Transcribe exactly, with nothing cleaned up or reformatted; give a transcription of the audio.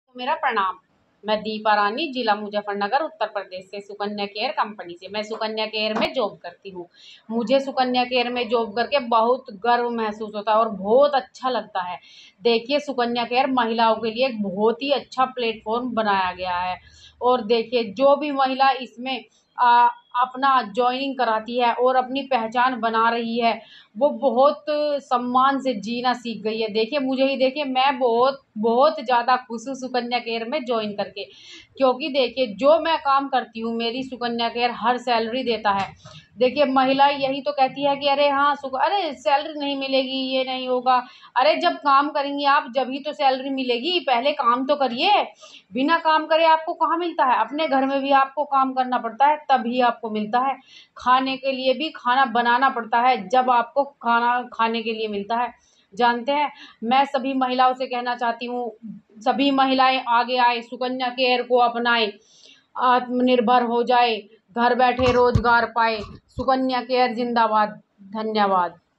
तो मेरा प्रणाम। मैं दीपा रानी, जिला मुजफ्फरनगर, उत्तर प्रदेश से सुकन्या केयर कंपनी से। मैं सुकन्या केयर में जॉब करती हूँ। मुझे सुकन्या केयर में जॉब करके बहुत गर्व महसूस होता है और बहुत अच्छा लगता है। देखिए, सुकन्या केयर महिलाओं के लिए एक बहुत ही अच्छा प्लेटफॉर्म बनाया गया है। और देखिए, जो भी महिला इसमें आ, अपना ज्वाइनिंग कराती है और अपनी पहचान बना रही है, वो बहुत सम्मान से जीना सीख गई है। देखिए, मुझे ही देखिए, मैं बहुत बहुत ज़्यादा खुश हूँ सुकन्या केयर में ज्वाइन करके। क्योंकि देखिए, जो मैं काम करती हूँ, मेरी सुकन्या केयर हर सैलरी देता है। देखिए, महिला यही तो कहती है कि अरे हाँ सुक अरे सैलरी नहीं मिलेगी, ये नहीं होगा। अरे जब काम करेंगी आप, जब ही तो सैलरी मिलेगी। पहले काम तो करिए। बिना काम करे आपको कहाँ मिलता है? अपने घर में भी आपको काम करना पड़ता है, तभी आपको मिलता है। खाने के लिए भी खाना बनाना पड़ता है, जब आपको खाना खाने के लिए मिलता है। जानते हैं, मैं सभी महिलाओं से कहना चाहती हूँ, सभी महिलाएं आगे आए, सुकन्या केयर को अपनाएं, आत्मनिर्भर हो जाए, घर बैठे रोजगार पाए। सुकन्या केयर जिंदाबाद। धन्यवाद।